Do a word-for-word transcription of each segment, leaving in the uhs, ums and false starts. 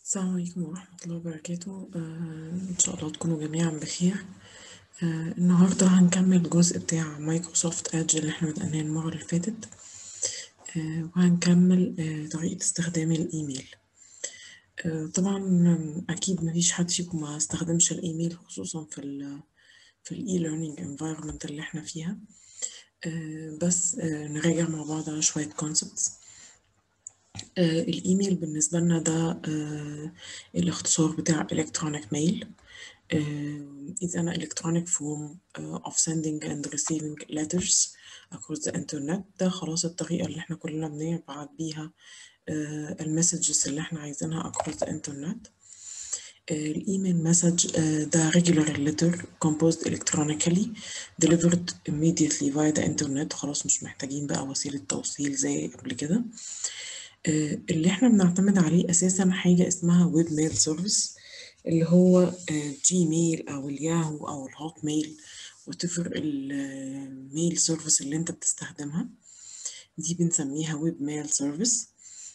السلام عليكم ورحمة الله وبركاته. آه إن شاء الله تكونوا جميعا بخير. آه النهاردة هنكمل الجزء بتاع مايكروسوفت ايدج اللي احنا بدأناه المرة اللي فاتت. آه وهنكمل آه طريقة استخدام الإيميل. آه طبعا أكيد مفيش حد فيكم ما استخدمش الإيميل، خصوصا في ال في الإي ليرنينج انفايرمنت اللي احنا فيها. آه بس آه نراجع مع بعض على شوية كونسبتس. آه الإيميل بالنسبة لنا ده آه الاختصار بتاع electronic mail. uh, is an electronic form uh, of sending and receiving letters across the internet. ده خلاص الطريقة اللي احنا كلنا بنبعت بيها uh, المسجز اللي احنا عايزينها across the internet. Uh, الإيميل مسج uh, ده regular letter composed electronically delivered immediately via the internet. خلاص مش محتاجين بقى وسيلة توصيل زي قبل كده. uh, اللي احنا بنعتمد عليه أساسا حاجة اسمها ويب ميل سيرفيس، اللي هو جيميل او الياهو او الهوت ميل وتفر الميل سيرفيس اللي انت بتستخدمها دي بنسميها ويب ميل سيرفيس.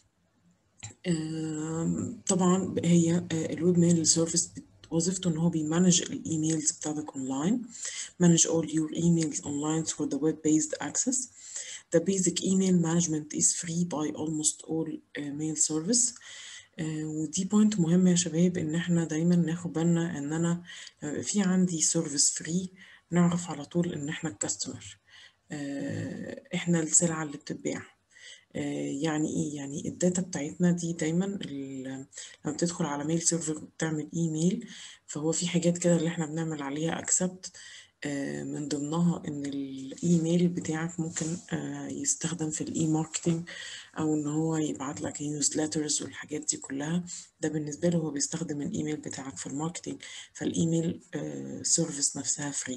طبعا هي الويب ميل سيرفيس وظيفته ان هو بيمانج الايميلز بتاعتك اونلاين. manage all your emails online through the web-based access. The basic email management is free by almost all uh, mail service. آه ودي بوينت مهمة يا شباب، ان احنا دايما ناخد بالنا ان انا لما في عندي سيرفيس فري نعرف على طول ان احنا الكاستمر، آه احنا السلعة اللي بتتباع. آه يعني ايه؟ يعني الداتا بتاعتنا دي دايما لما بتدخل على ميل سيرفر وبتعمل ايميل، فهو في حاجات كده اللي احنا بنعمل عليها اكسبت. من ضمنها ان الايميل بتاعك ممكن يستخدم في الاي ماركتينج، او ان هو يبعت لك نيوزليترز والحاجات دي كلها. ده بالنسبه له هو بيستخدم الايميل بتاعك في الماركتينج، فالايميل سيرفيس نفسها فري.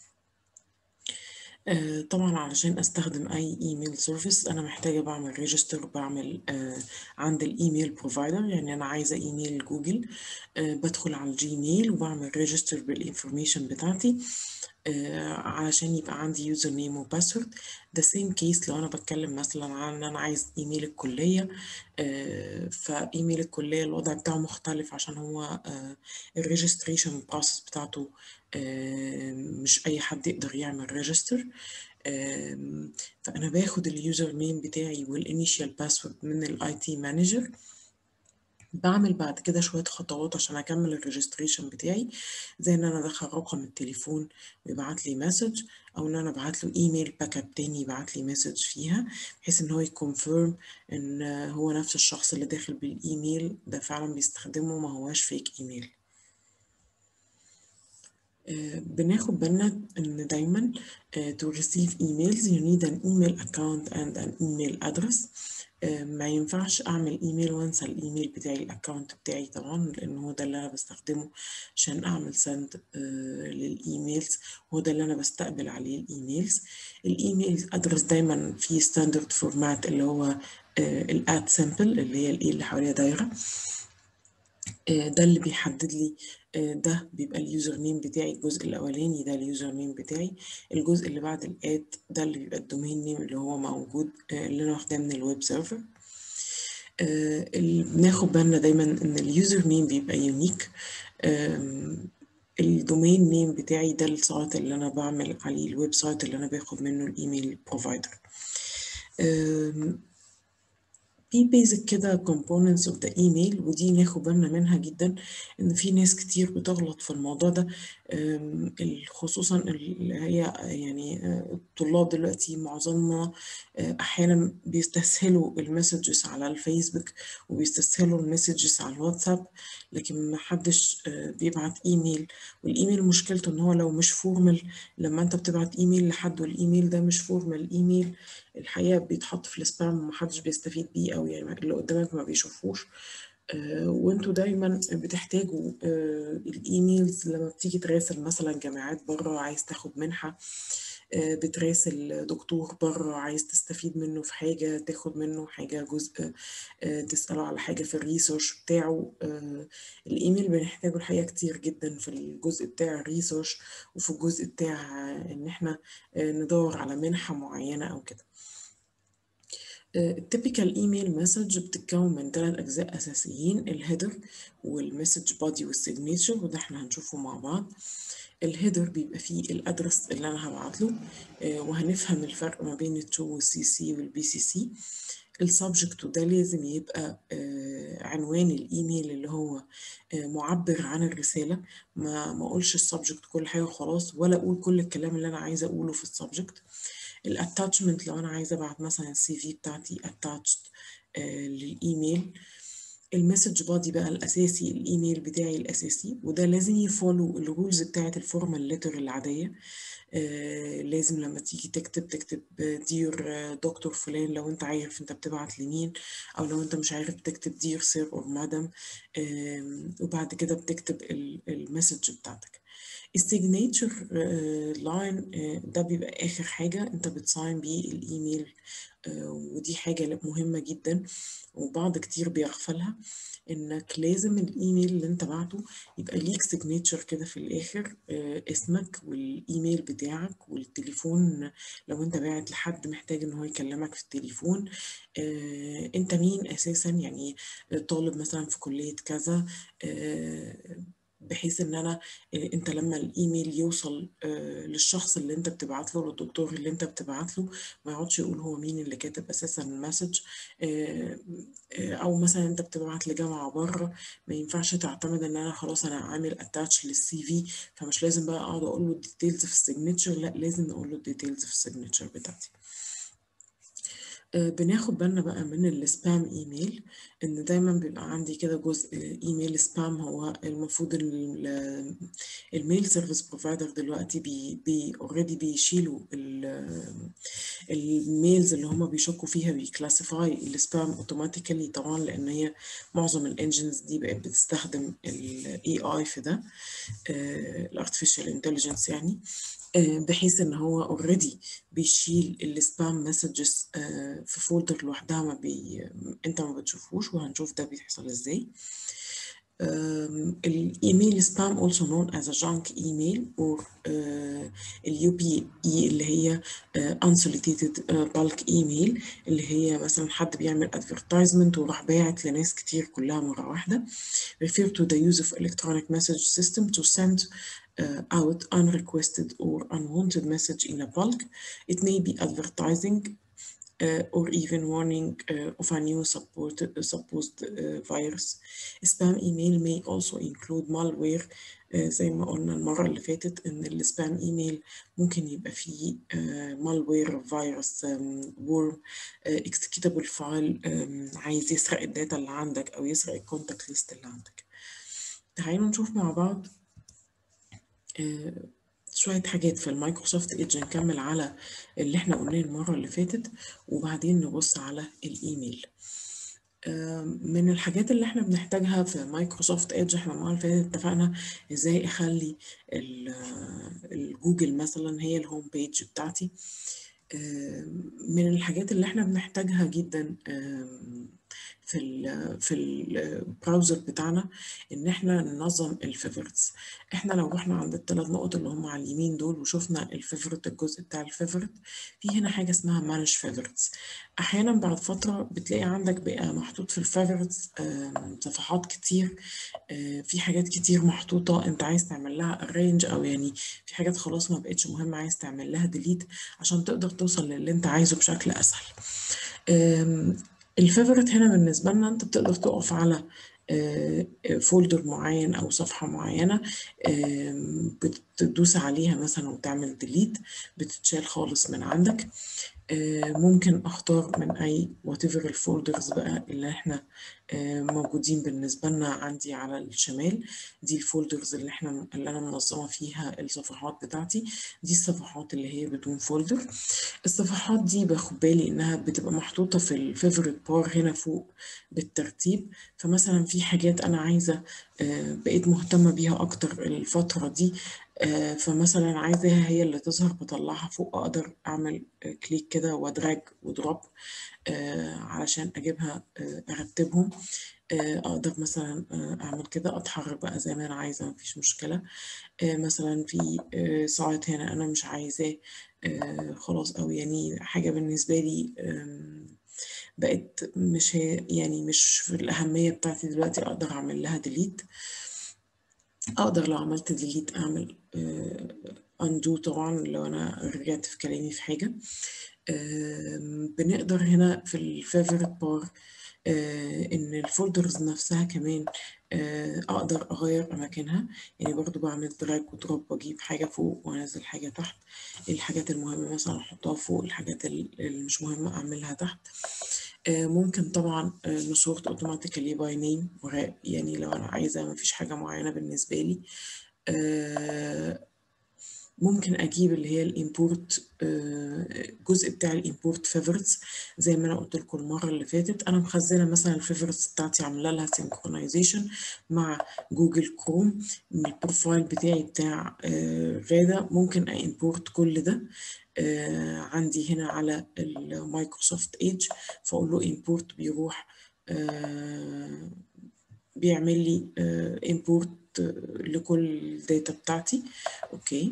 آه طبعا علشان استخدم اي ايميل سيرفيس انا محتاجه بعمل ريجستر، بعمل آه عند الايميل بروفايدر. يعني انا عايزه ايميل جوجل، آه بدخل على الجيميل وبعمل ريجستر بالانفورميشن بتاعتي آه علشان يبقى عندي يوزر نيم وباسورد. ده سيم كيس لو انا بتكلم مثلا عن ان انا عايز ايميل الكليه، آه فايميل الكليه الوضع بتاعه مختلف عشان هو آه الريجستريشن بروسس بتاعته آه مش اي حد يقدر يعمل ريجستر. فانا باخد اليوزر نيم بتاعي والانيشال باسورد من الاي تي مانجر، بعمل بعد كده شوية خطوات عشان أكمل الريجستريشن بتاعي، زي إن أنا أدخل رقم التليفون ويبعت لي مسج، أو إن أنا أبعت له إيميل باك اب تاني يبعت لي مسج فيها، بحيث إن هو يكونفيرم إن هو نفس الشخص اللي داخل بالإيميل ده فعلا بيستخدمه، ما هواش فيك إيميل. آه بناخد بالنا إن دايما آه to receive emails you need an email account and an email address. آه ما ينفعش أعمل إيميل وأنسى الإيميل بتاعي، الأكاونت بتاعي طبعا، لأن هو ده اللي أنا بستخدمه عشان أعمل سند آه للإيميلز، هو ده اللي أنا بستقبل عليه الإيميلز. الإيميل أدرس دايما في ستاندرد فورمات اللي هو آه الات سيمبل، اللي هي الإيه اللي حواليها دايرة. ده اللي بيحدد لي، ده بيبقى اليوزر نيم بتاعي، الجزء الاولاني ده اليوزر نيم بتاعي، الجزء اللي بعد الات ده اللي بيبقى الدومين نيم اللي هو موجود اللي انا واخداه من الويب سيرفر. بناخد بالنا دايما ان اليوزر نيم بيبقى يونيك. الدومين نيم بتاعي ده السايت اللي انا بعمل عليه الويب سايت اللي انا باخد منه الايميل بروفايدر. في بيزك كده components of the email، ودي ناخد بالنا منها جدا، ان في ناس كتير بتغلط في الموضوع ده، خصوصا اللي هي يعني الطلاب دلوقتي معظمنا احيانا بيستسهلوا المسجز على الفيسبوك وبيستسهلوا المسجز على الواتساب، لكن محدش بيبعت ايميل. والايميل مشكلته ان هو لو مش فورمال، لما انت بتبعت ايميل لحد والايميل ده مش فورمال ايميل، الحقيقة بيتحط في السبام ومحدش بيستفيد بيه، أو يعني اللي قدامك ما بيشوفوش. آه وانتوا دايما بتحتاجوا آه الإيميلز لما بتيجي تراسل مثلا جامعات بره عايز تاخد منحة، آه بتراسل دكتور بره عايز تستفيد منه في حاجة، تاخد منه حاجة جزء، آه تسأله على حاجة في الريسيرش بتاعه. آه الإيميل بنحتاجه الحقيقة كتير جدا في الجزء بتاع الريسيرش، وفي الجزء بتاع إن إحنا آه ندور على منحة معينة أو كده. التيبيكال ايميل مسج بتتكون من ثلاث اجزاء اساسيين: الهيدر والمسج بودي والسيجنتشر، وده احنا هنشوفه مع بعض. الهيدر بيبقى فيه الادرس اللي انا هبعت له، وهنفهم الفرق ما بين التو والسي سي والبي سي سي. السبجكت وده لازم يبقى عنوان الايميل اللي هو معبر عن الرسالة، ما ما اقولش السبجكت كل حاجة خلاص، ولا اقول كل الكلام اللي انا عايزة اقوله في السبجكت. الاتاتشمنت لو انا عايزة ابعت مثلا السي في بتاعتي اتاتشد للايميل. المسج بادي بقى الاساسي، الايميل بتاعي الاساسي، وده لازم يفولو الرولز بتاعت الفورمال ليتر العاديه. آه لازم لما تيجي تكتب تكتب دير دكتور فلان لو انت عارف انت بتبعت لمين، او لو انت مش عارف بتكتب دير سير اور مادام. آه وبعد كده بتكتب المسج بتاعتك. السيجنتشر لاين ده بيبقى اخر حاجه انت بتساين بيه الايميل، آه ودي حاجه مهمه جدا وبعض كتير بيغفلها، انك لازم الايميل اللي انت بعته يبقى ليك سيجنتشر كده في الاخر، آه اسمك والايميل بتاعك والتليفون لو انت باعت لحد محتاج ان هو يكلمك في التليفون. آه انت مين اساسا، يعني طالب مثلا في كلية كذا، آه بحيث ان انا انت لما الايميل يوصل آه للشخص اللي انت بتبعت له، للدكتور اللي انت بتبعت له، ما يقعدش يقول هو مين اللي كاتب اساسا المسج. آه او مثلا انت بتبعت لجامعه بره، ما ينفعش تعتمد ان انا خلاص انا عامل اتاتش للسي في فمش لازم بقى اقعد اقول له الديتيلز في السيجنتشر، لا لازم اقول له الديتيلز في السيجنتشر بتاعتي. بناخد بالنا بقى من السبام ايميل، ان دايما بيبقى عندي كده جزء ايميل سبام. هو المفروض الميل سيرفيس بروفايدر دلوقتي بي بي اوريدي بيشيلوا الميلز اللي هم بيشكوا فيها، بيكلاسيفاي السبام اوتوماتيكالي طبعا، لان هي معظم الانجنز دي بقت بتستخدم الاي اي في ده، الارتفيشال انتليجنس يعني، بحيث ان هو اوريدي بيشيل السبام مسجز في فولدر لوحدها، ما بي انت ما بتشوفوش، وهنشوف ده بيحصل ازاي. الايميل سبام also known as a junk email or اليو بي اي اللي هي unsolicited bulk email، اللي هي مثلا حد بيعمل advertisement وراح باعت لناس كتير كلها مرة واحدة. refer to the use of electronic message system to send uh, out unrequested or unwanted message in a bulk. It may be advertising Uh, or even warning uh, of a new support, uh, supposed uh, virus. Spam email may also include malware. uh, زي ما قلنا المرة اللي فاتت إن السبام إيميل ممكن يبقى فيه uh, malware فيروس worm uh, executable file um, عايز يسرق الداتا اللي عندك أو يسرق الكونتاكت ليست اللي عندك. تعالوا نشوف مع بعض uh, شوية حاجات في المايكروسوفت ايدج، نكمل على اللي احنا قلناه المرة اللي فاتت وبعدين نبص على الايميل. من الحاجات اللي احنا بنحتاجها في مايكروسوفت ايدج، احنا المرة اللي فاتت اتفقنا ازاي اخلي الجوجل مثلا هي الهوم بيج بتاعتي. من الحاجات اللي احنا بنحتاجها جدا في ال في البراوزر بتاعنا ان احنا ننظم الفيفورتس. احنا لو رحنا عند الثلاث نقط اللي هم على اليمين دول وشفنا الفيفورت، الجزء بتاع الفيفورت، في هنا حاجه اسمها مانج فيفورتس. احيانا بعد فتره بتلاقي عندك بقى محطوط في الفيفورتس صفحات كتير، في حاجات كتير محطوطه انت عايز تعمل لها ارينج، او يعني في حاجات خلاص ما بقتش مهمه عايز تعمل لها ديليت عشان تقدر توصل للي انت عايزه بشكل اسهل. الفيفورت هنا بالنسبة لنا انت بتقدر تقف على فولدر معين او صفحة معينة، بتدوس عليها مثلا وتعمل ديليت، بتتشال خالص من عندك. ممكن اختار من اي whatever الفولدرز بقى اللي احنا موجودين بالنسبة لنا. عندي على الشمال دي الفولدرز اللي احنا اللي انا منظمة فيها الصفحات بتاعتي، دي الصفحات اللي هي بدون فولدر. الصفحات دي باخد بالي انها بتبقى محطوطة في الفيفوريت بار هنا فوق بالترتيب، فمثلا في حاجات انا عايزة بقيت مهتمة بيها اكتر الفترة دي، فمثلا عايزاها هي اللي تظهر بطلعها فوق، اقدر اعمل كليك كده وادراج ودروب علشان اجيبها ارتبهم. اقدر مثلا اعمل كده اتحرك بقى زي ما انا عايزه، مفيش مشكله. مثلا في سايت هنا انا مش عايزاه خلاص، او يعني حاجه بالنسبه لي بقت مش هي يعني مش في الأهمية بتاعتي دلوقتي أقدر أعمل لها ديليت. أقدر لو عملت ديليت أعمل أندو طبعا لو أنا رجعت في كلامي في حاجة. بنقدر هنا في الفيفورت بار إن الفولدرز نفسها كمان أقدر أغير أماكنها، يعني برضو بعمل دراج ودروب وأجيب حاجة فوق وأنزل حاجة تحت. الحاجات المهمة مثلا أحطها فوق، الحاجات اللي مش مهمة أعملها تحت. ممكن طبعا نسورت اوتوماتيكالي باي نيم، يعني لو أنا عايزة مفيش حاجة معينة بالنسبة لي. ممكن اجيب اللي هي الامبورت، الجزء بتاع الامبورت فيفورتس زي ما انا قلت لكم المره اللي فاتت. انا مخزنه مثلا الفيفورتس بتاعتي عامله لها سينكرونايزيشن مع جوجل كروم من البروفايل بتاعي بتاع غاده. ممكن امبورت كل ده عندي هنا على المايكروسوفت ايدج، فاقول له امبورت، بيروح بيعمل لي امبورت لكل الداتا بتاعتي. اوكي.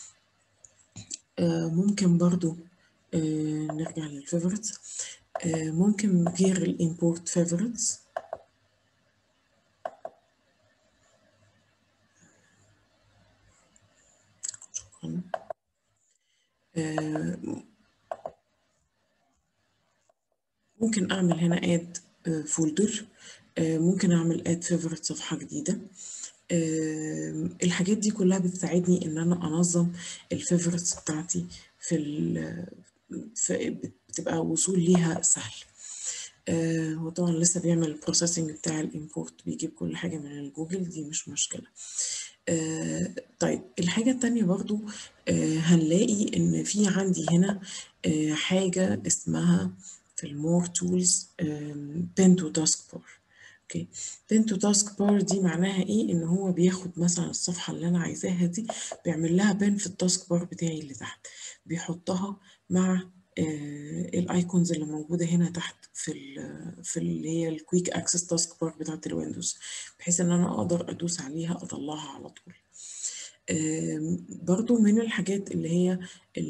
آه ممكن برضو آه نرجع للفيفورتس. آه ممكن غير الامبورت فيفورتس شكرا. آه ممكن اعمل هنا اد فولدر، آه ممكن اعمل اد فيفورت صفحة جديدة. آه الحاجات دي كلها بتساعدني ان انا انظم الفيفورتس بتاعتي في ال في بتبقى وصول ليها سهل. آه هو طبعا لسه بيعمل البروسيسنج بتاع الامبورت، بيجيب كل حاجة من الجوجل، دي مش مشكلة. آه طيب الحاجة التانية برضو آه هنلاقي ان في عندي هنا آه حاجة اسمها في المور تولز بين تو تاسك بار. اوكي، بين تو تاسك بار دي معناها ايه؟ ان هو بياخد مثلا الصفحة اللي انا عايزاها دي، بيعمل لها بين في التاسك بار بتاعي اللي تحت، بيحطها مع آه الايكونز اللي موجوده هنا تحت في ال في اللي هي الكويك اكسس تاسك بار بتاعت الويندوز، بحيث ان انا اقدر ادوس عليها اطلعها على طول. برضو من الحاجات اللي هي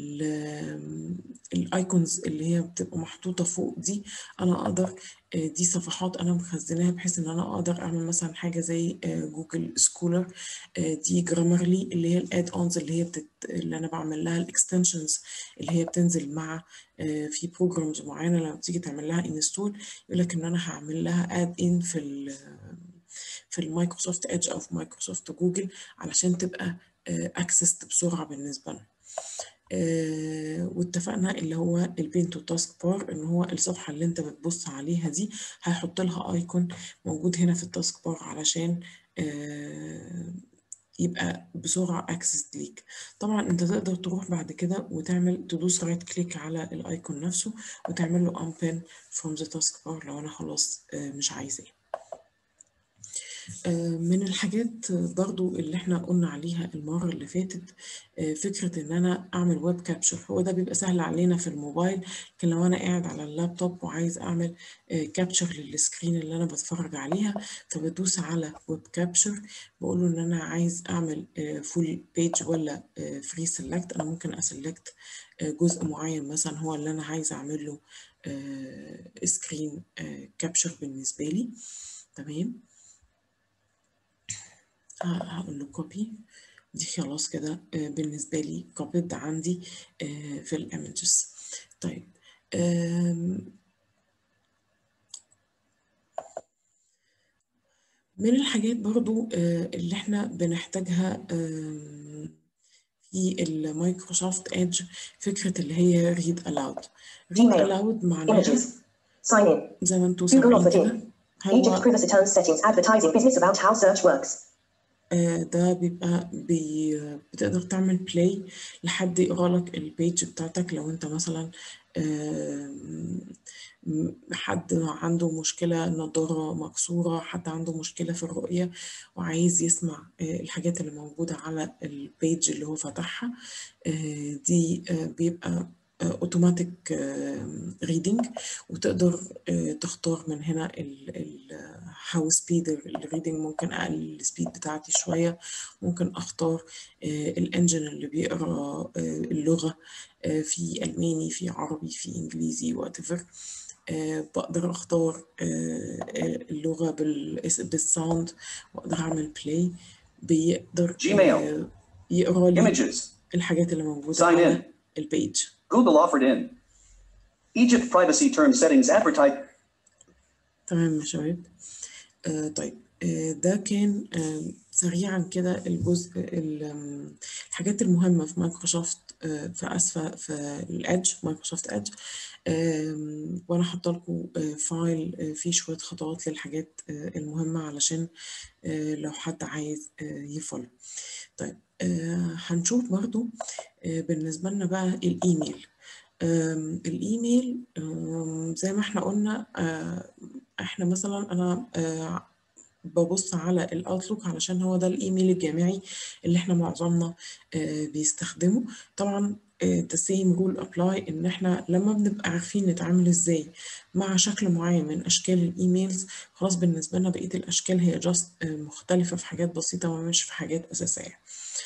الايكونز اللي هي بتبقى محطوطه فوق دي، انا اقدر دي صفحات انا مخزناها بحيث ان انا اقدر اعمل مثلا حاجه زي جوجل سكولر. دي جرامرلي اللي هي الاد اونز اللي هي بتت... اللي انا بعمل لها الاكستنشنز اللي هي بتنزل مع في بروجرامز معينه لما تيجي تعمل لها انستول، يقول لك ان انا هعمل لها اد ان في ال في المايكروسوفت ايدج او في مايكروسوفت جوجل علشان تبقى اكسست بسرعه بالنسبه لنا. آه واتفقنا اللي هو البين تو تاسك بار ان هو الصفحه اللي انت بتبص عليها دي هيحط لها ايكون موجود هنا في التاسك بار علشان آه يبقى بسرعه اكسس ليك. طبعا انت تقدر تروح بعد كده وتعمل تدوس رايت كليك على الايكون نفسه وتعمل له unpin from the taskbar لو انا خلاص آه مش عايزاه. من الحاجات برضو اللي احنا قلنا عليها المرة اللي فاتت فكرة ان انا اعمل ويب كابشر. هو ده بيبقى سهل علينا في الموبايل، لكن لو انا قاعد على اللابتوب وعايز اعمل كابشر للسكرين اللي انا بتفرج عليها، فبدوس على ويب كابشر، بقول له ان انا عايز اعمل فول بيج ولا فري سيلكت. انا ممكن اسلكت جزء معين مثلا هو اللي انا عايز اعمل له سكرين كابشر بالنسبة لي. تمام، هقول له كوبي، دي خلاص كده بالنسبة لي كوبيد عندي في الايمجز. طيب من الحاجات برضو اللي احنا بنحتاجها في المايكروسوفت ايدج فكرة اللي هي read aloud. read aloud معناها زي ما انتوا سامعين كده، هو ده بيبقى بي بتقدر تعمل بلاي لحد يقرا لك البيج بتاعتك. لو انت مثلا حد عنده مشكلة نظارة مكسورة، حد عنده مشكلة في الرؤية وعايز يسمع الحاجات اللي موجودة على البيج اللي هو فتحها، دي بيبقى اوتوماتيك ريدنج، وتقدر تختار من هنا هاو سبيد الريدنج. ممكن اقلل السبيد بتاعتي شويه، ممكن اختار الانجن اللي بيقرا اللغه في الماني، في عربي، في انجليزي، وات ايفر. آه بقدر اختار آه اللغة بالساوند واقدر اعمل بلاي. بيقدر Gmail. آه يقرا لي Images. الحاجات اللي موجودة Sign على in. البيج. Google offered in. Egypt privacy term settings advertise. تمام يا شباب. آه طيب آه ده كان آه سريعا كده الجزء الحاجات المهمة في مايكروسوفت آه في أسفل في الإدج مايكروسوفت إدج. آه وأنا حاطة لكم آه فايل آه فيه شوية خطوات للحاجات آه المهمة علشان آه لو حد عايز آه يفولو. طيب آه هنشوف برضو آه بالنسبة لنا بقى الإيميل. الإيميل زي ما احنا قلنا احنا مثلا انا ببص على الاوتلوك علشان هو ده الايميل الجامعي اللي احنا معظمنا بيستخدمه. طبعا the same rule apply ان احنا لما بنبقى عارفين نتعامل ازاي مع شكل معين من اشكال الايميلز خلاص بالنسبة لنا بقية الاشكال هي جاست مختلفة في حاجات بسيطة ومش في حاجات اساسية.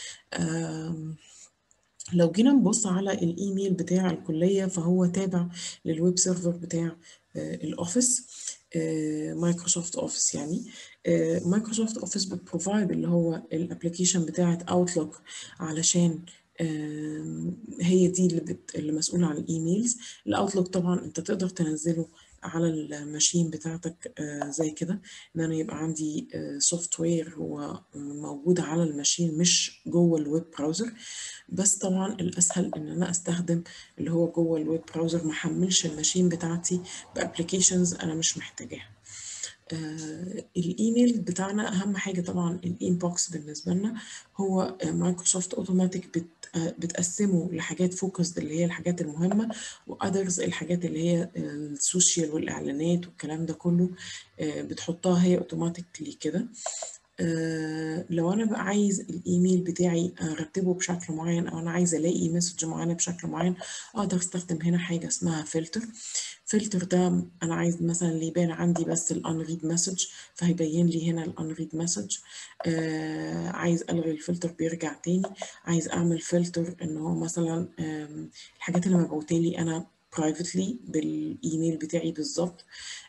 لو جينا نبص على الايميل بتاع الكلية فهو تابع للويب سيرفر بتاع الاوفيس مايكروسوفت اوفيس. يعني مايكروسوفت اوفيس بتبروفايد اللي هو الابلكيشن بتاعة اوتلوك علشان هي دي اللي, بت... اللي مسؤولة عن الايميلز. الاوتلوك طبعا انت تقدر تنزله على الماشين بتاعتك زي كده ان انا يبقى عندي سوفت وير هو موجود على الماشين مش جوه الويب براوزر. بس طبعا الاسهل ان انا استخدم اللي هو جوه الويب براوزر ما احملش الماشين بتاعتي بابلكيشنز انا مش محتاجاها. آه الايميل بتاعنا اهم حاجه طبعا الانبوكس بالنسبه لنا هو مايكروسوفت اوتوماتيك بت آه بتقسمه لحاجات فوكسد اللي هي الحاجات المهمه واذرز الحاجات اللي هي السوشيال والاعلانات والكلام ده كله آه بتحطها هي اوتوماتيكلي كده. آه لو انا بقى عايز الايميل بتاعي ارتبه بشكل معين او انا عايزه الاقي مسج معينه بشكل معين اقدر استخدم هنا حاجه اسمها فلتر. فلتر ده انا عايز مثلا اللي يبان عندي بس الانريد مسج فهيبين لي هنا الانريد مسج. آه عايز الغي الفلتر بيرجع تاني. عايز اعمل فلتر ان هو مثلا الحاجات اللي مبعوته لي انا برايفتلي بالايميل بتاعي بالظبط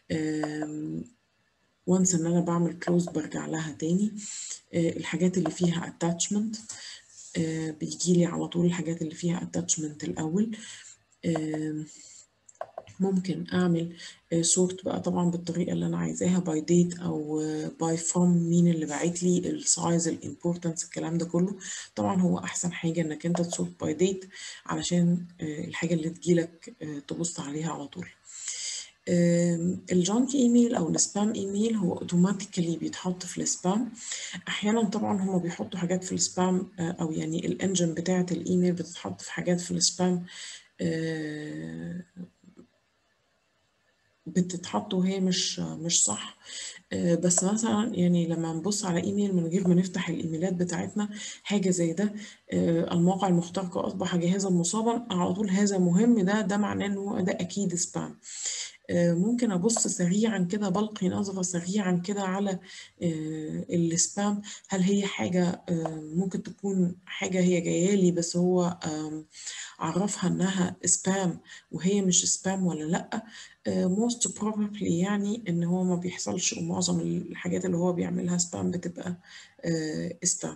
وانس ان انا بعمل كلوز برجع لها تاني. آه الحاجات اللي فيها attachment آه بيجي لي على طول الحاجات اللي فيها attachment الاول. آه ممكن اعمل سورت بقى طبعا بالطريقه اللي انا عايزاها باي ديت او باي فروم مين اللي باعت لي السايز الامبورتنس الكلام ده كله. طبعا هو احسن حاجه انك انت تسورت باي ديت علشان الحاجه اللي تجيلك تبص عليها على طول. الجانك ايميل او السبام ايميل هو اوتوماتيكالي بيتحط في السبام. احيانا طبعا هما بيحطوا حاجات في السبام او يعني الانجن بتاعه الايميل بتتحط في حاجات في السبام بتتحط وهي مش مش صح. بس مثلا يعني لما نبص على ايميل من غير ما نفتح الايميلات بتاعتنا حاجه زي ده الموقع المخترق اصبح جهازا مصابا على طول هذا مهم ده ده معناه ان هو ده اكيد سبام. ممكن ابص سريعا كده بلقي نظره سريعا كده على السبام هل هي حاجه ممكن تكون حاجه هي جايه لي بس هو عرفها انها سبام وهي مش سبام ولا لا. most probably يعني ان هو ما بيحصلش ومعظم الحاجات اللي هو بيعملها سبام بتبقى سبام.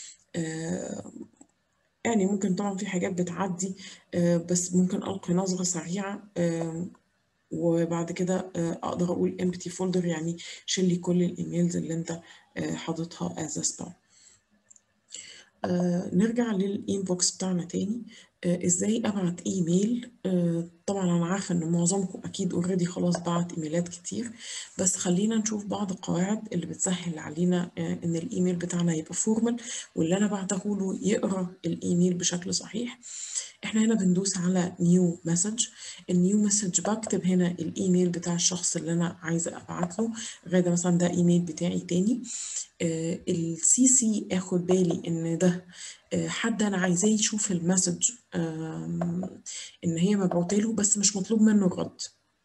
يعني ممكن طبعا في حاجات بتعدي بس ممكن ألقي نظرة سريعة وبعد كده اقدر اقول empty folder يعني شيل لي كل الايميلز اللي انت حاططها as a spam. آه نرجع للإنبوكس بتاعنا تاني. آه إزاي أبعت إيميل؟ آه طبعا أنا عارفة إن معظمكم أكيد أوريدي خلاص بعت إيميلات كتير بس خلينا نشوف بعض القواعد اللي بتسهل علينا آه إن الإيميل بتاعنا يبقى فورمال واللي أنا بعته له يقرأ الإيميل بشكل صحيح. إحنا هنا بندوس على نيو مسج. النيو مسج بكتب هنا الإيميل بتاع الشخص اللي أنا عايزة أبعت له. غادة مثلا ده إيميل بتاعي تاني. آه السي سي اخد بالي ان ده آه حد انا عايزاه يشوف المسج آه ان هي مبعوته له بس مش مطلوب منه الرد.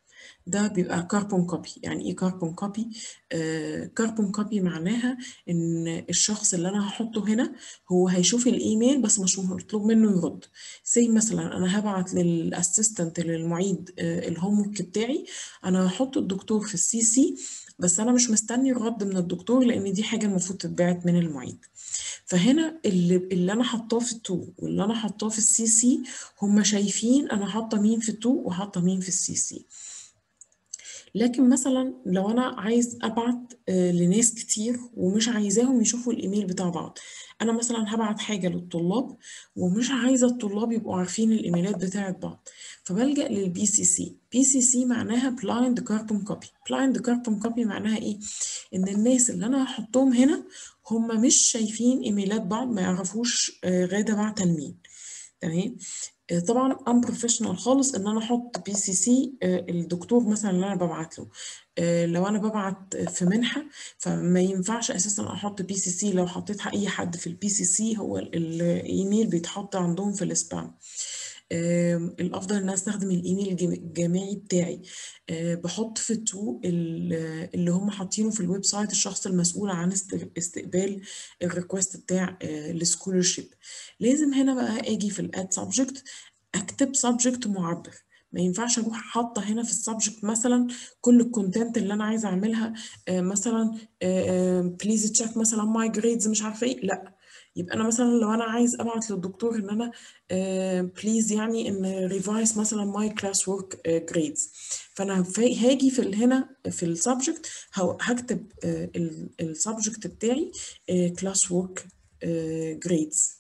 ده بيبقى كاربون كوبي. يعني ايه كاربون كوبي؟ كاربون كوبي معناها ان الشخص اللي انا هحطه هنا هو هيشوف الايميل بس مش مطلوب منه يرد. زي مثلا انا هبعت للاسيستنت للمعيد آه الهوم ورك بتاعي، انا هحط الدكتور في السي سي بس انا مش مستني الرد من الدكتور لان دي حاجه المفروض تتبعت من المعيد. فهنا اللي, اللي انا حاطاه في التو واللي انا حاطاه في السي سي هم شايفين انا حاطه مين في التو وحاطه مين في السي سي. لكن مثلا لو انا عايز ابعت آه، لناس كتير ومش عايزاهم يشوفوا الايميل بتاع بعض، انا مثلا هبعت حاجه للطلاب ومش عايزه الطلاب يبقوا عارفين الايميلات بتاعت بعض، فبلجأ للبي سي سي. بي سي سي معناها بلايند كاربون كوبي. بلايند كاربون كوبي معناها ايه؟ ان الناس اللي انا هحطهم هنا هم مش شايفين ايميلات بعض، ما يعرفوش آه، غاده بعت لمين. تمام. آه، طبعا unprofessional خالص ان انا احط بي سي سي الدكتور مثلا اللي انا ببعت له. آه، لو انا ببعت في منحه فما ينفعش اساسا احط بي سي سي. لو حطيت اي حد في البي سي سي هو ال- الايميل بيتحط عندهم في السبام. آم، الافضل ان انا استخدم الايميل الجم- الجامعي بتاعي. آه، بحط في التو ال- اللي هم حاطينه في الويب سايت الشخص المسؤول عن است- استقبال الريكوست بتاع السكولرشيب. لازم هنا بقى اجي في الاد سبجكت اكتب سبجكت معبر. ما ينفعش اروح حاطه هنا في السبجكت مثلا كل الكونتنت اللي انا عايزه اعملها آه، مثلا بليز تشيك مثلا ماي جريدز مش عارفه ايه، لا. يبقى انا مثلا لو انا عايز ابعت للدكتور ان انا بليز يعني ان ريفايز مثلا ماي كلاس ورك جريدز، فانا فا- هاجي في ال- هنا في السبجكت هكتب السبجكت بتاعي كلاس ورك جريدز.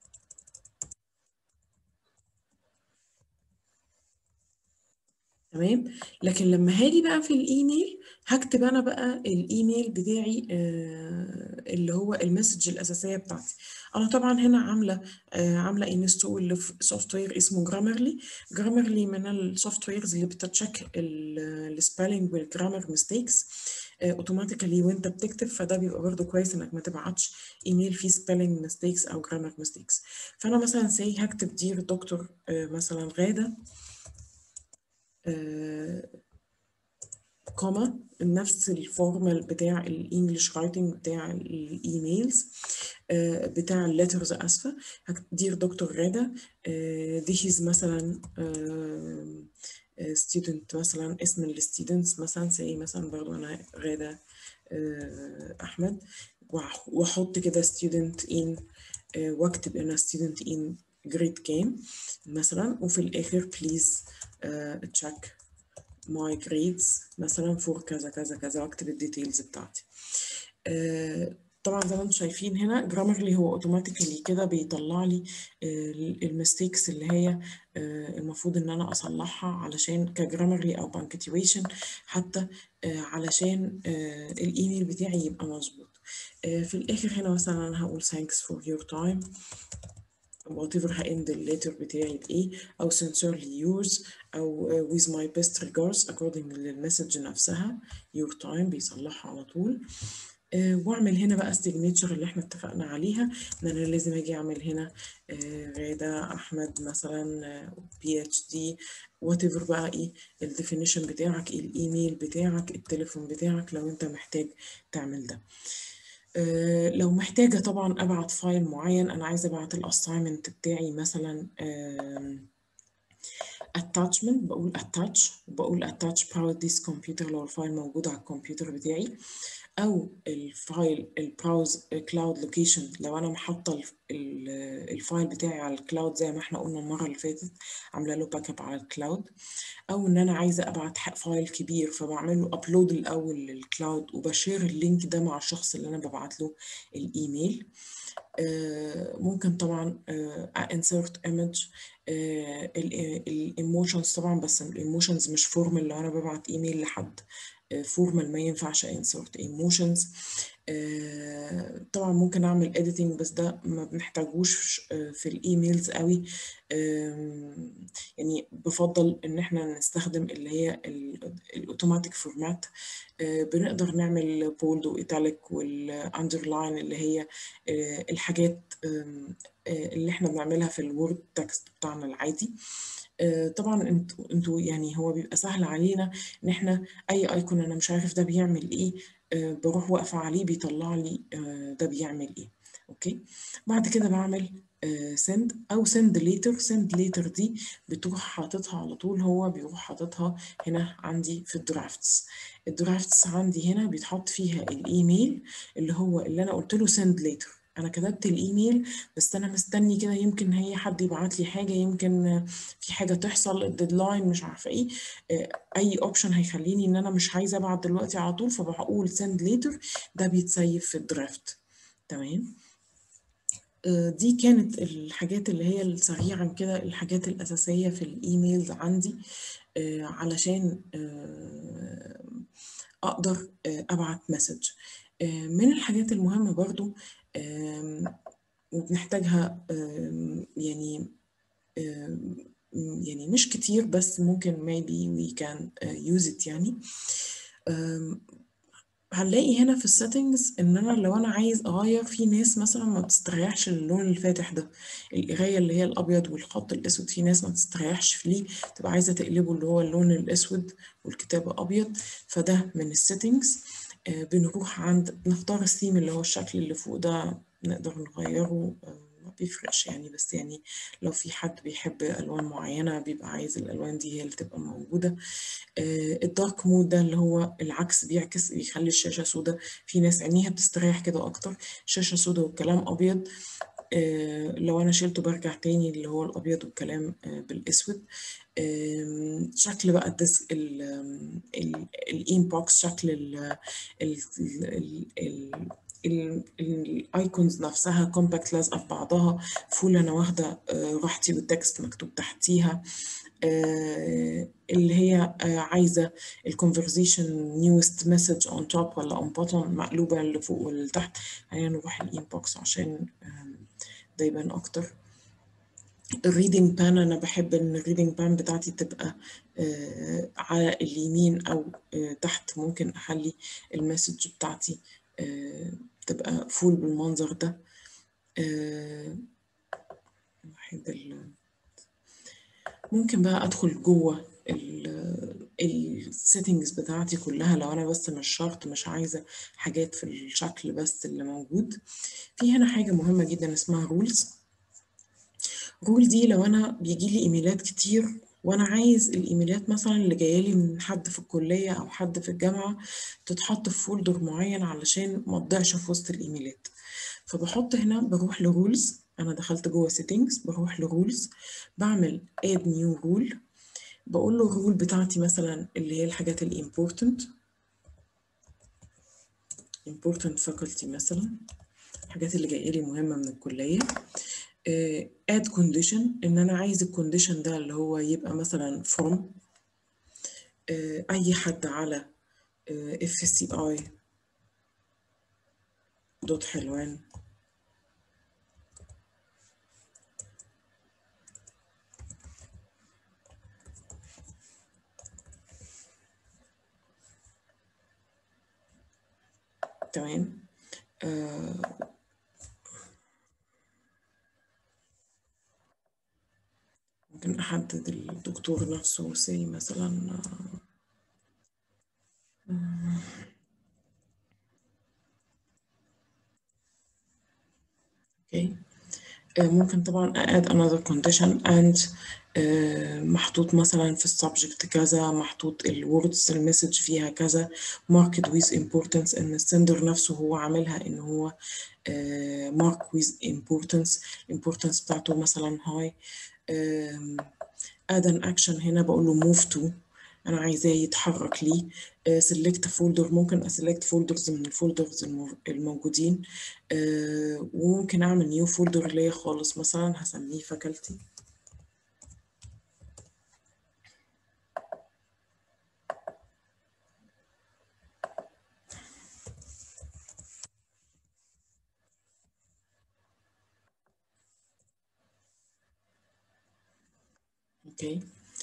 تمام. لكن لما هاجي بقى في الايميل هكتب انا بقى الايميل بتاعي آه اللي هو المسج الاساسيه بتاعتي. انا طبعا هنا عامله آه عامله انستول سوفت وير اسمه جرامرلي. جرامرلي من السوفت ويرز اللي بتتشيك السبيلنج والجرامر ميستيكس اوتوماتيكالي وانت بتكتب، فده بيبقى برضو كويس انك ما تبعتش ايميل فيه سبيلنج ميستيكس او جرامر ميستيكس. فانا مثلا سي هكتب دير دكتور آه مثلا غاده آه كوما نفس الفورمال بتاع الانجليش رايتنج بتاع الايميلز آه بتاع الليترز اسفه. دير دكتور غاده ذيس مثلا ستودنت مثلا اسم الستودنتس مثلا زي مثلا برضو انا غاده آه احمد واحط كده ستودنت ان واكتب انا ستودنت ان جريد كام مثلا، وفي الاخر بليز تشيك my grades مثلا فور كذا كذا كذا واكتب الديتيلز بتاعتي. آه طبعا زي ما انتم شايفين هنا جرامرلي هو اوتوماتيكالي كده بيطلع لي الميستيكس اللي هي آه المفروض ان انا اصلحها علشان كجرامرلي او بانكتويشن حتى آه علشان آه الايميل بتاعي يبقى مظبوط. آه في الاخر هنا مثلا انا هقول thanks for your time whatever هاند الليتر بتاعي بايه، او sincerely yours او uh, with my best regards according للمسج نفسها your time بيصلحها على طول. uh, واعمل هنا بقى السيجنتشر اللي احنا اتفقنا عليها ان انا لازم اجي اعمل هنا uh, غادة احمد مثلا بي اتش دي whatever بقى ايه الديفينيشن بتاعك، الايميل بتاعك، التليفون بتاعك لو انت محتاج تعمل ده. أه لو محتاجة طبعا أبعت فايل معين، أنا عايزة أبعت الأسايمنت بتاعي مثلا attachment بقول attach وبقول attach power this computer لو الفايل موجود على الكمبيوتر بتاعي، أو الفايل البراوز كلاود لوكيشن لو أنا محطة الفايل بتاعي على الكلاود زي ما احنا قلنا المرة اللي فاتت عاملة له باك اب على الكلاود، او ان انا عايزه ابعت فايل كبير فبعمل له ابلود الاول للكلاود وبشير اللينك ده مع الشخص اللي انا ببعت له الايميل. آه ممكن طبعا آه insert image الايموشنز طبعا، بس الايموشنز مش فورمال. لو انا ببعت ايميل لحد فورمال ما ينفعش insert emotions. آه، طبعا ممكن اعمل editing بس ده ما بنحتاجوش آه، في الايميلز قوي. آم، يعني بفضل ان احنا نستخدم اللي هي الاوتوماتيك فورمات. بنقدر نعمل بولد وايتاليك والاندرلاين اللي هي آه، الحاجات آم، آه، اللي احنا بنعملها في الوورد تكست بتاعنا العادي. آه، طبعا انتوا انتوا يعني هو بيبقى سهل علينا ان احنا اي ايكون انا مش عارف ده بيعمل ايه، آه، بروح واقفه عليه بيطلع لي آه، ده بيعمل ايه. اوكي. بعد كده بعمل سند او سند ليتر. سند ليتر دي بتروح حاططها على طول، هو بيروح حاططها هنا عندي في الدرافتس. الدرافتس عندي هنا بيتحط فيها الايميل اللي هو اللي انا قلت له سند ليتر. انا كتبت الايميل بس انا مستني كده، يمكن هي حد يبعت لي حاجه، يمكن في حاجه تحصل، الديدلاين مش عارفه ايه. آه، اي اوبشن هيخليني ان انا مش عايزه ابعت دلوقتي على طول، فبقول سند ليتر. ده بيتسيف في الدرافت. تمام. آه، دي كانت الحاجات اللي هي السريعا كده، الحاجات الأساسية في الإيميلز عندي آه، علشان آه، أقدر آه، أبعت مسج. من الحاجات المهمة برضو آم، وبنحتاجها آم، يعني آم، يعني مش كتير بس ممكن maybe we can uh, use it يعني. آم، هنلاقي هنا في السيتنجز ان انا لو انا عايز اغير، في ناس مثلا ما بتستريحش اللون الفاتح ده، القرايه اللي هي الابيض والخط الاسود، في ناس ما بتستريحش في ليه، تبقى عايزه تقلبه اللي هو اللون الاسود والكتابه ابيض. فده من السيتنجز. آه بنروح عند بنختار الثيم اللي هو الشكل اللي فوق ده، نقدر نغيره. آه ما بيفرقش يعني، بس يعني لو في حد بيحب الوان معينه بيبقى عايز الالوان دي هي اللي تبقى موجوده. آه، الدارك مود ده اللي هو العكس، بيعكس بيخلي الشاشة سوداء. في ناس عينيها بتستريح كده أكتر، شاشة سوداء والكلام أبيض. آه، لو أنا شلته برجع تاني اللي هو الأبيض والكلام آه، بالأسود. آم، شكل بقى الديسك الانبوكس، شكل ال ال ال ال الايكونز نفسها كومباكت لازقه في بعضها، فول انا واخده آه، راحتي والتكست مكتوب تحتيها. آه، اللي هي آه، عايزه الكونفرزيشن نيوست مسج اون توب ولا اون بوتون، مقلوبه اللي فوق واللي تحت. خلينا نروح الانبوكس عشان آم، ده يبان اكتر. الريدنج بان انا بحب ان الريدنج بان بتاعتي تبقى آه على اليمين او آه تحت. ممكن اخلي المسج بتاعتي آه تبقى فول بالمنظر ده. آه ممكن بقى ادخل جوه السيتنجز بتاعتي كلها لو انا بس مش شرط مش عايزه حاجات في الشكل بس اللي موجود. في هنا حاجه مهمه جدا اسمها رولز. رول دي لو انا بيجي لي ايميلات كتير وانا عايز الايميلات مثلا اللي جايه لي من حد في الكليه او حد في الجامعه تتحط في فولدر معين علشان ما تضيعش في وسط الايميلات، فبحط هنا بروح لرولز. انا دخلت جوه سيتنجز، بروح لرولز، بعمل اد نيو رول، بقول له الرول بتاعتي مثلا اللي هي الحاجات الامبورتنت important faculty مثلا، الحاجات اللي جايه لي مهمه من الكليه. اد كونديشن ان انا عايز الكونديشن ده اللي هو يبقى مثلا from آه، اي حد على اف سي اي دوت حلوان. تمام. آه، ممكن احدد الدكتور نفسه سي مثلا. اوكي. آه، ممكن طبعا add another condition and آه، محطوط مثلا في السبجكت كذا، محطوط الوردز المسج فيها كذا، marked with importance ان السندر نفسه هو عاملها ان هو آه، mark with importance، importance بتاعته مثلا high. آم، add an action هنا بقول له move to، انا عايزاه يتحرك لي. آه، select folder، ممكن اسلكت folders من الفولدرز الموجودين. آه، وممكن اعمل new folder ليا خالص مثلا هسميه faculty. اوكي.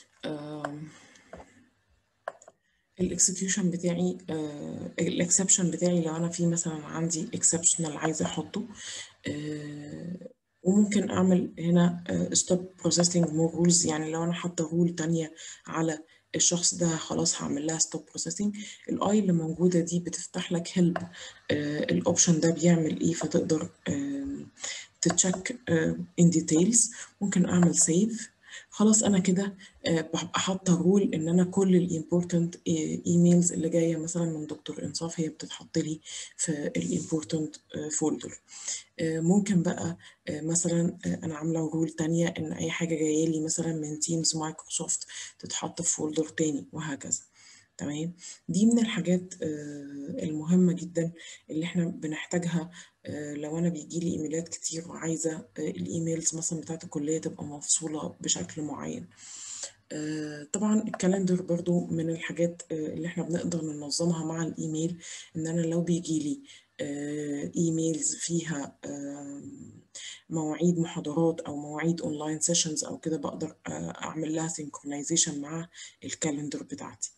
الاكسكيوشن بتاعي، الاكسبشن بتاعي لو انا في مثلا عندي اكسبشنال عايزه احطه، آه، وممكن اعمل هنا ستوب بروسيسنج مور رولز. يعني لو انا حاطه رول تانية على الشخص ده خلاص هعمل لها ستوب بروسيسنج. الاي اللي موجوده دي بتفتح لك هيلب الاوبشن ده بيعمل ايه، فتقدر تتشيك ان ديتيلز. ممكن اعمل سيف. خلاص انا كده آه، ببقى حاطه رول ان انا كل الامبورتنت ايميلز اللي جايه مثلا من دكتور انصاف هي بتتحط لي في الامبورتنت فولدر. ممكن بقى آه، مثلا آه، انا عامله رول تانية ان اي حاجه جايه لي مثلا من تيمز مايكروسوفت تتحط في فولدر تاني وهكذا. تمام. دي من الحاجات آه، المهمة جدا اللي احنا بنحتاجها آه، لو انا بيجي لي ايميلات كتير وعايزة آه، الايميلز مثلا بتاعت الكلية تبقى مفصولة بشكل معين. آه، طبعا الكالندر برضو من الحاجات آه، اللي احنا بنقدر ننظمها مع الايميل. ان انا لو بيجي لي آه، ايميلز فيها آه، مواعيد محاضرات او مواعيد اونلاين سيشنز او كده، بقدر آه، اعمل لها سينكرونايزيشن مع الكالندر بتاعتي.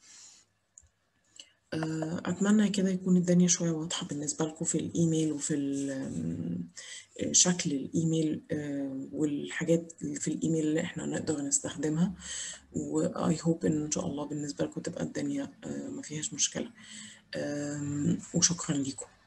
أتمنى كده يكون الدنيا شوية واضحة بالنسبة لكم في الإيميل وفي ال- شكل الإيميل آه، والحاجات اللي في الإيميل اللي إحنا نقدر نستخدمها. وآي هوب إن إن شاء الله بالنسبة لكم تبقى الدنيا آه، ما فيهاش مشكلة. آم، وشكرا لكم.